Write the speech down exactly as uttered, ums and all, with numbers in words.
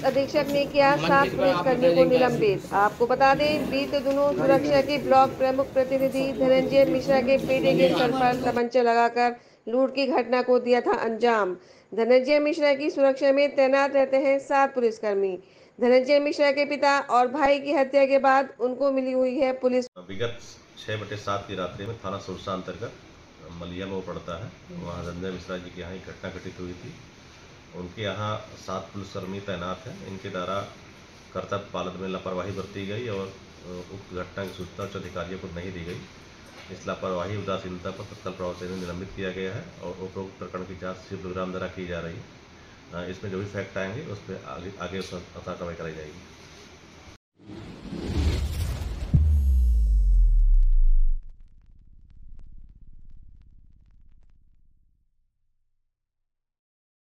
Police अधीक्षक ने किया सात पुलिसकर्मी को निलंबित। आपको बता दें, बीते दिनों सुरक्षा के ब्लॉक प्रमुख प्रतिनिधि धनंजय मिश्रा के बेटे के सर पर तमंचा लगाकर लूट की घटना को दिया था अंजाम। धनंजय मिश्रा की सुरक्षा में तैनात रहते हैं सात पुलिसकर्मी। धनंजय मिश्रा के पिता और भाई की हत्या के बाद उनको मिली हुई है पुलिस। विगत छः बटे सात की रात्रि में थाना सुरसा अंतर्गत मलिया में वो पड़ता है, वहाँ धनंजय मिश्रा जी के यहाँ एक घटना घटित हुई थी। उनके यहाँ सात पुलिसकर्मी तैनात हैं। इनके द्वारा कर्तव्य पालन में लापरवाही बरती गई और उक्त घटना की सूचना उच्च अधिकारियों को नहीं दी गई। इस लापरवाही उदासीनता पर तत्काल प्रभाव से निलंबित किया गया है और उपरोक्त प्रकरण की जाँच सिर्फ प्रोग्राम द्वारा की जा रही है। इसमें जो भी फैक्ट आएंगे उस पर आगे आगे कार्रवाई कराई जाएगी।